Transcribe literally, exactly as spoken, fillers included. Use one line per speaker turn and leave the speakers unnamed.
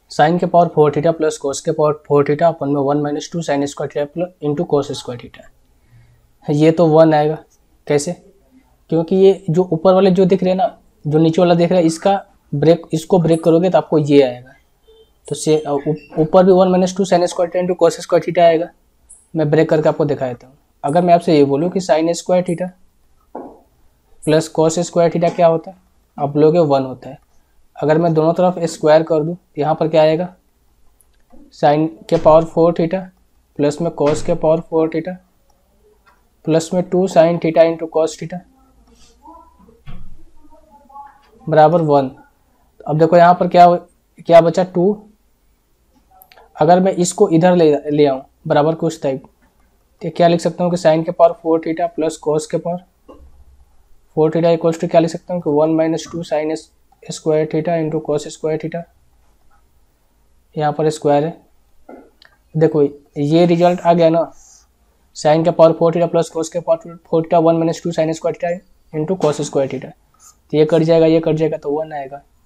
Sign के power four theta plus cos के power four theta अपन में one minus two sine square theta plus into cos square theta. ये तो one आएगा। कैसे? क्योंकि ये जो ऊपर वाले जो दिख रहे हैं ना, जो नीचे वाला दिख रहा है, इसका ब्रेक इसको ब्रेक करोगे तो आपको ये आएगा। तो से ऊपर भी one minus two sine square theta into cos square theta आएगा। मैं ब्रेक करके आपको दिखा देता हूँ। अगर मैं आपसे ये बोलूँ कि sine square theta plus cos square theta क्या होता है, आप बोलोगे वन होता है। अगर मैं दोनों तरफ स्क्वायर कर दूँ तो यहाँ पर क्या आएगा, साइन के पावर फोर थीटा प्लस में कोस के पावर फोर थीटा प्लस में two sine theta into cos theta बराबर वन। अब देखो यहाँ पर क्या क्या बचा, टू। अगर मैं इसको इधर ले ले आऊँ बराबर कुछ टाइप, तो क्या लिख सकता हूँ कि साइन के power four theta plus cos के power four theta equals to क्या लिख सकता हूँ कि one minus two sine square theta into cos square theta. यहाँ पर स्क्वायर है। देखो ये रिजल्ट आ गया ना, साइन के power four theta plus cos के power four theta one minus two sine square theta into cos square theta. तो ये कट जाएगा, ये कट जाएगा तो वन आएगा।